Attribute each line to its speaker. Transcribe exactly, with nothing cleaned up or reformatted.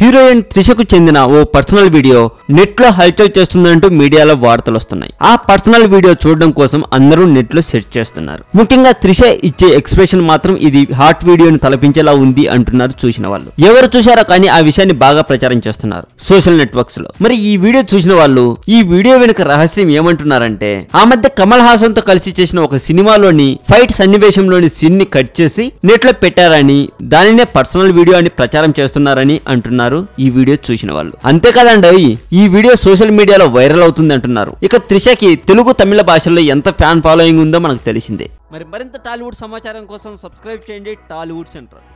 Speaker 1: Heroine త్రిషకు చెందిన ఓ personal video net లో హల్చల్ చేస్తుందంటూ మీడియాలో వార్తలు వస్తున్నాయి. ఆ పర్సనల్ వీడియో చూడడం కోసం అందరూ నెట్ లో సెర్చ్ చేస్తున్నారు. ముఖ్యంగా త్రిష ఇచ్చే ఎక్స్ప్రెషన్ మాత్రం ఇది హాట్ వీడియోని తలపించేలా ఉంది అంటున్నారు చూసిన వాళ్ళు. ఎవరు చూశారో కానీ ఆ విషయాన్ని బాగా ప్రచారం చేస్తున్నారు సోషల్ నెట్వర్క్స్ లో. మరి ఈ వీడియో చూసిన వాళ్ళు ఈ వీడియో వెనుక రహస్యం ఏమంటున్నారంటే, ఆ మధ్య కమల్ హాసన్ తో కలిసి చేసిన ఒక సినిమాలోని ఫైట్ సన్నివేశంలోని సీన్ ని కట్ చేసి నెట్ లో పెట్టారని, దానినే పర్సనల్ వీడియో అని ప్రచారం చేస్తున్నారని అంటున్నారు ఈ వీడియో చూసిన వాళ్ళు. అంతేకాదండి, ఈ వీడియో సోషల్ మీడియాలో వైరల్ అవుతుంది అంటున్నారు. ఇక త్రిషకి తెలుగు తమిళ భాషల్లో ఎంత ఫ్యాన్ ఫాలోయింగ్ ఉందో మనకు తెలిసిందే. మరి మరింత టాలీవుడ్ సమాచారం కోసం సబ్స్క్రైబ్ చేయండి టాలీవుడ్ సెంట్రల్.